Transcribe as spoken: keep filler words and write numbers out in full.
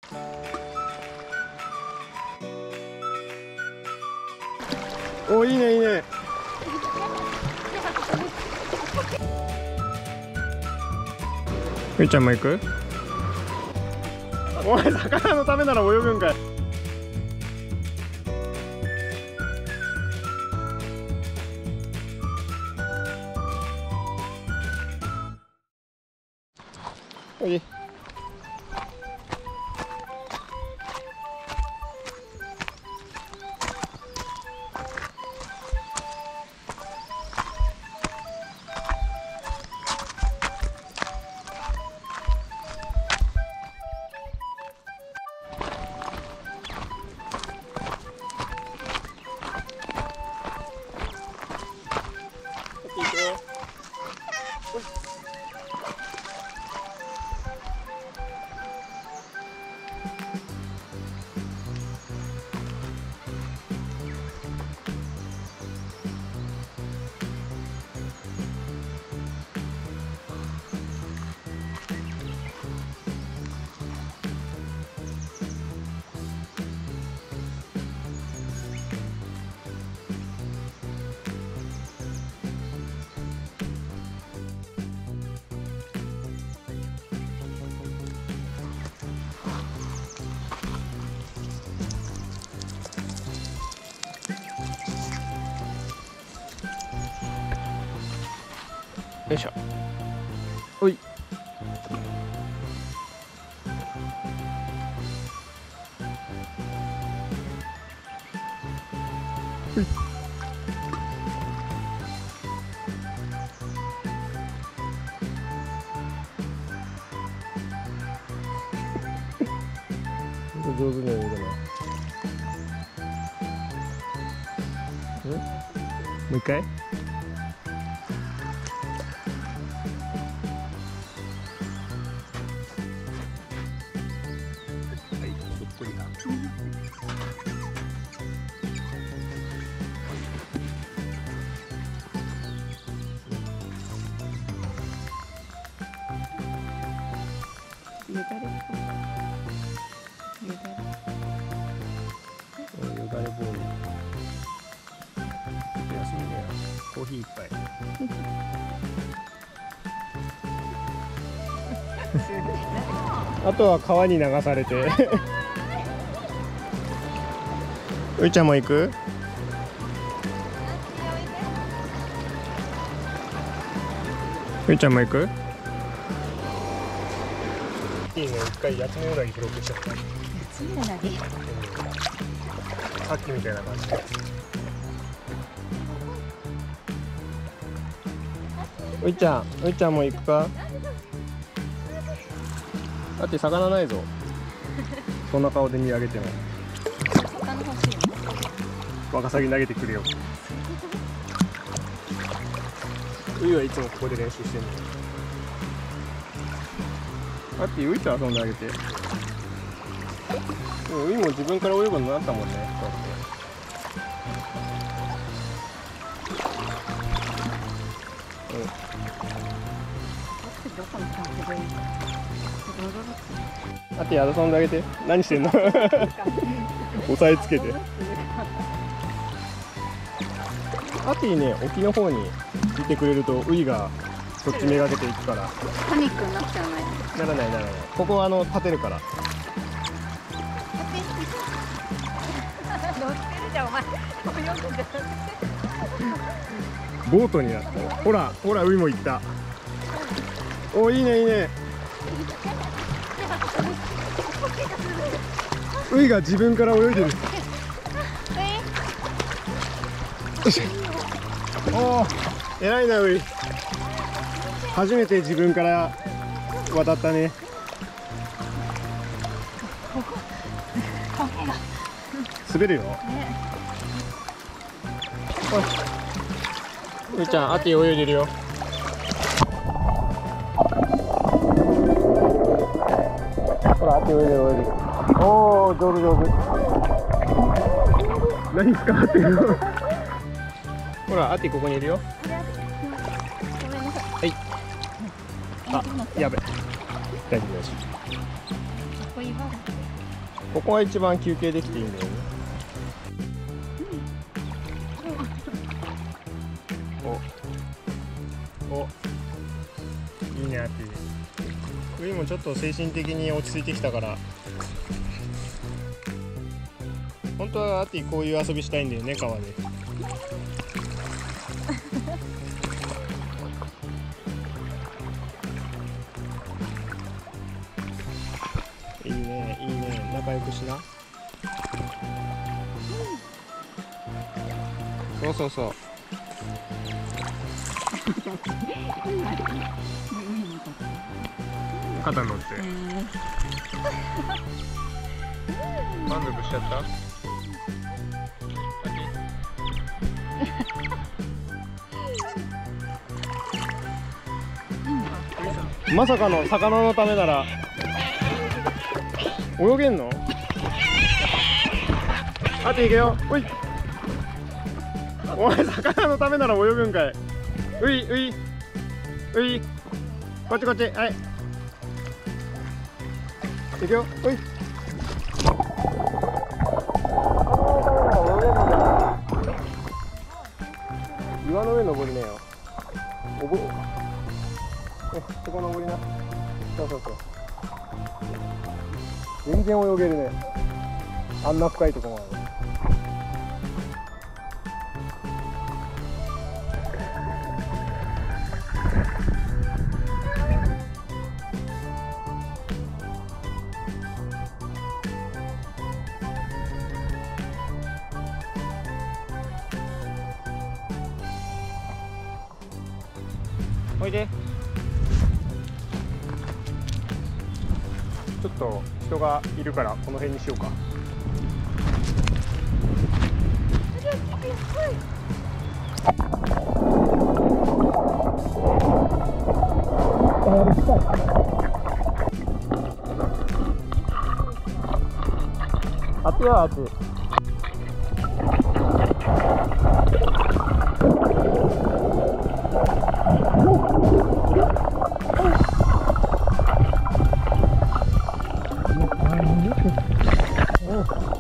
お、いいねいいね。ゆいちゃんも行く？お前魚のためなら泳ぐんかい。おい。よいしょ。おい。ほい。上手だよね。もう一回。 よだれよだれボール。休みね。コーヒー一杯。あとは川に流されて。ういちゃんも行く？ういちゃんも行く？いいね、一回ヤツメウナギ拾ってきちゃった。ヤツメウナギ？ さっきみたいな感じで。ういちゃん、ういちゃんも行くか？だって魚ないぞ。そんな顔で見上げてない。 魚欲しいの？ ワカサギ投げてくるよ。ういはいつもここで練習してんの。だってういと遊んであげて。ういも自分から泳ぐようになったもんね。こうやって。あって遊んであげて。何してんの？押さえつけて。あっていいね、沖の方にいてくれるとウイがそっちめがけていくから。 パニックになっちゃわない？ ならないならない。ここはあの立てるから。 乗ってるじゃんお前。泳ぐんじゃなくて。 ボートになった。ほらほらウイも行った。お、いいねいいね。ウイが自分から泳いでる。おお、偉いなウイ。初めて自分から渡ったね。滑るよ。ういちゃん、あって泳いでるよ。ほら、あって泳いでる泳いでる。おお、上手上手。何捕まってるの？ほら、あってここにいるよ。はい。あ、やべ。大丈夫大丈夫。 ここが一番休憩できていいんだよね。おおいいね。アティウイもちょっと精神的に落ち着いてきたから、本当はアティこういう遊びしたいんだよね、川で。いいね、いいね、仲良くしな。そうそうそう。肩乗って。満足しちゃった？まさかの魚のためなら泳げんの？あと行けよ。おい。お前魚のためなら泳ぐんかい。ういういうい。こっちこっち。はい。行くよ。おい。岩の上登りなよ。おぼ。そこ登りな。そうそうそう。全然泳げるね。あんな深いとこまで。おいで。ちょっと人がいるからこの辺にしようか。あっちはあっち。お